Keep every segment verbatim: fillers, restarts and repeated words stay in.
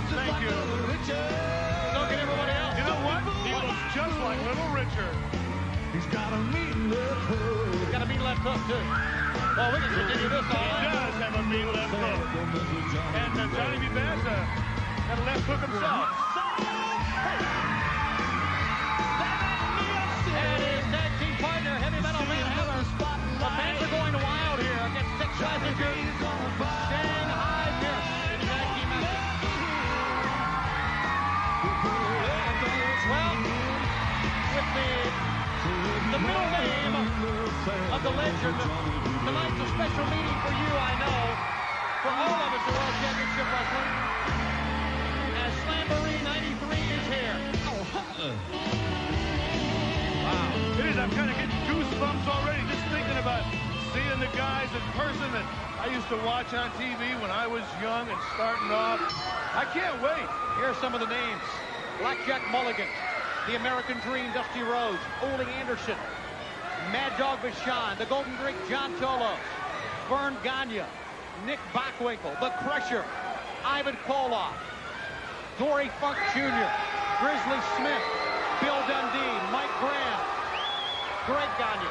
Thank you. So can everybody else. You know what? He looks just like Little Richard. He's got a mean left hook. He's got a mean left hook, too. Well, we can continue this all He night. does have a mean left hook. And uh, Johnny B. Bad's uh, got a left hook himself. And his tag team partner, Heavy Metal Man Hammer. The fans are going wild here against Tex Slazenger, Shanghai Pierce in the tag team match. Well, with the, the middle name of the legend, tonight's a special meeting for you, I know, for all of us at World Championship Wrestling, as Slamboree ninety-three is here. Wow. It is. I'm kind of getting goosebumps already just thinking about seeing the guys in person that I used to watch on T V when I was young and starting off. I can't wait. Here are some of the names. Blackjack Mulligan, the American Dream, Dusty Rhodes, Ole Anderson, Mad Dog Vachon, the Golden Greek, John Tolos, Vern Gagne, Nick Bockwinkel, The Crusher, Ivan Koloff, Dory Funk Junior, Grizzly Smith, Bill Dundee, Mike Graham, Greg Gagne,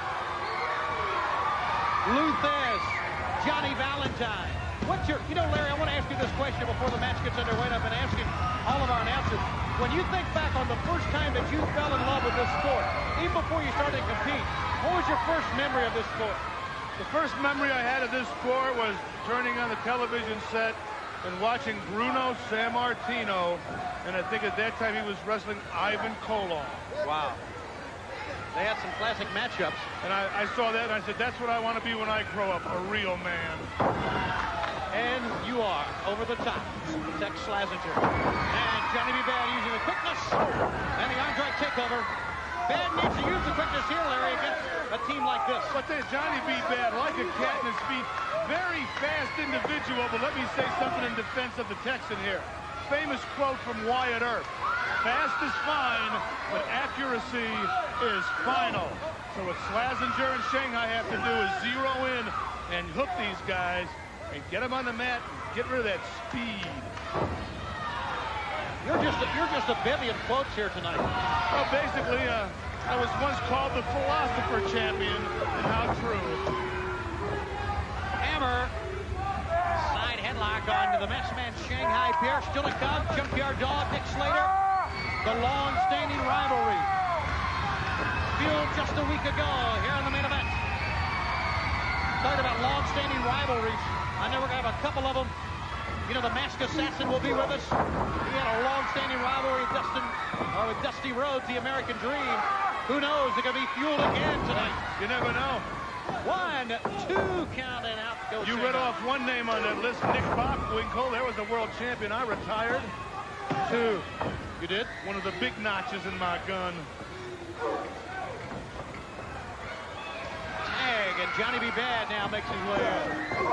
Lou Thez, Johnny Valentine. What's your, you know, Larry, I want to ask you this question before the match gets underway. I've been asking all of our announcers. When you think back on the first time that you fell in love with this sport, even before you started to compete, what was your first memory of this sport? The first memory I had of this sport was turning on the television set and watching Bruno Sammartino, and I think at that time he was wrestling Ivan Koloff. Wow. They had some classic matchups. And I, I saw that and I said, that's what I want to be when I grow up, a real man. And you are over the top, Tex Slazenger. And Johnny B. Bad using the quickness and the Andre takeover. Bad needs to use the quickness here, Larry, against a team like this. But there's Johnny B. Bad, like a cat in his feet, very fast individual. But let me say something in defense of the Texan here. Famous quote from Wyatt Earp. Fast is fine, but accuracy is final. So what Slazenger and Shanghai have to do is zero in and hook these guys and get them on the mat and get rid of that speed. You're just a, you're just a bevy of quotes here tonight. Well, basically, uh, I was once called the philosopher champion, and how true. Hammer. Side headlock on the mess man Shanghai Pierce. Still to come. Junkyard Dog, Dick Slater. The long-standing rivalry. Fueled just a week ago here in the main event. Talking about long-standing rivalries. I know we're going to have a couple of them. You know, the Masked Assassin will be with us. He had a long-standing rivalry with Dustin, or with Dusty Rhodes, the American Dream. Who knows? They're going to be fueled again tonight. You never know. One, two, count and out. Go You read off one name on that list, Nick Bockwinkel. There was a world champion. I retired. Two. You did? One of the big notches in my gun. Tag, and Johnny B. Bad now makes his way out.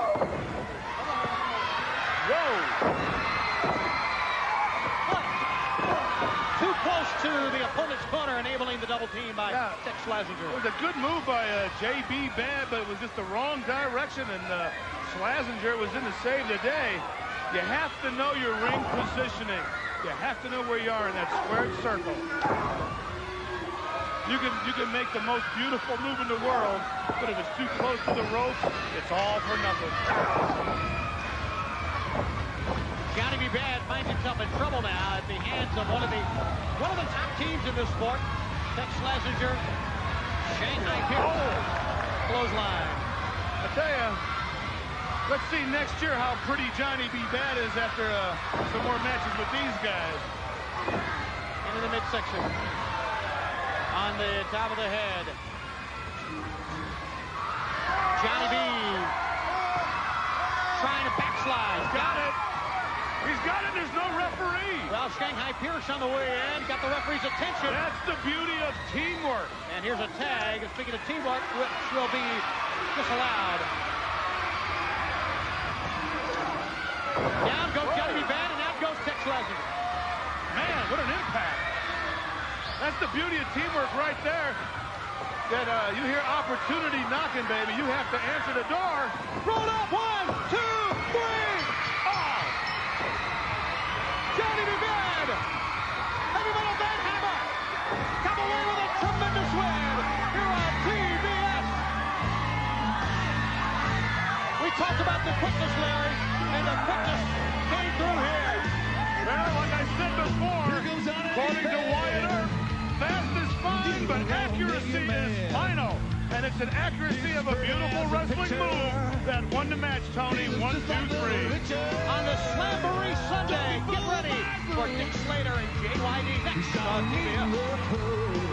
Whoa! What? Too close to the opponent's corner, enabling the double team by Yeah. Tex Slazenger. It was a good move by uh, J B. Bad, but it was just the wrong direction, and uh, Slazenger was in to save the day. You have to know your ring positioning. You have to know where you are in that squared circle. You can you can make the most beautiful move in the world, but if it's too close to the ropes, it's all for nothing. Johnny B. Bad finds himself in trouble now at the hands of one of the one of the top teams in this sport. Tex Slazenger, Shanghai Pierce, clothesline. I tell you, let's see next year how pretty Johnny B. Bad is after uh, some more matches with these guys. Into the midsection. On the top of the head. Johnny B. trying to backslide. Got it. He's got it. There's no referee. Well, Shanghai Pierce on the way in. Got the referee's attention. That's the beauty of teamwork. And here's a tag. Speaking of teamwork, which will be disallowed. Down goes Johnny B. Bad, and out goes Tex Slazenger. Man, what an impact. That's the beauty of teamwork right there. That uh, you hear opportunity knocking, baby. You have to answer the door. Roll up. One, two, three. Oh! Johnny talked about the quickness, Larry, and the quickness came through here. Well, like I said before, according to Wyatt Earp, fast is fine, but accuracy is final. And it's an accuracy of a beautiful wrestling move that won the match, Tony. One, two, three. On the Slamboree Sunday, get ready for Dick Slater and J Y D next on T V F.